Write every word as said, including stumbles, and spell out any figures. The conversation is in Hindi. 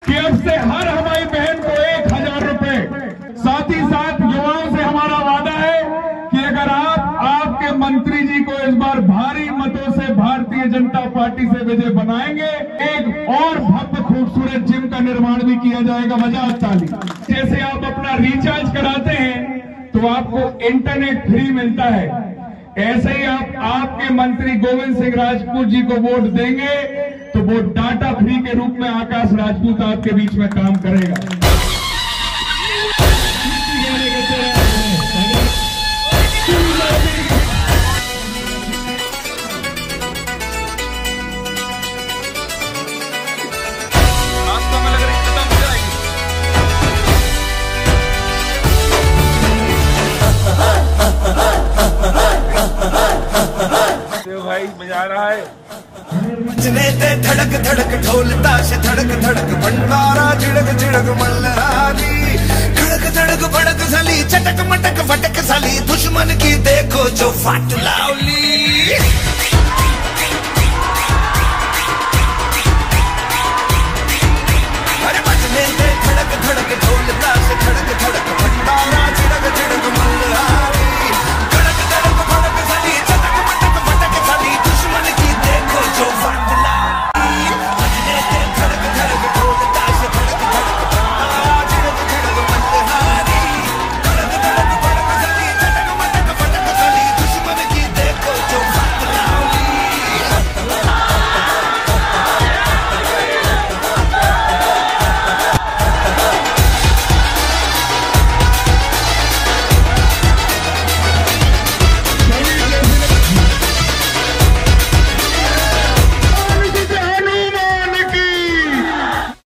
कि अब से हर हमारी बहन को एक हजार रुपए, साथ ही साथ युवाओं से हमारा वादा है कि अगर आप आपके मंत्री जी को इस बार भारी मतों से भारतीय जनता पार्टी से विजय बनाएंगे, एक और भव्य खूबसूरत जिम का निर्माण भी किया जाएगा। बजाज ताली। जैसे आप अपना रिचार्ज कराते हैं तो आपको इंटरनेट फ्री मिलता है, ऐसे ही आप आपके मंत्री गोविंद सिंह राजपूत जी को वोट देंगे तो वो डाटा फ्री के रूप में आकाश राजपूत आपके बीच में काम करेगा। भाई मजा आ रहा है। बजने ते धड़क धड़क ढोल ताश धड़क धड़क भंडारा झिड़क झिड़क मल्हारी धड़क धड़क भड़क साली चटक मटक फटक साली दुश्मन की देखो जो फाट लावली।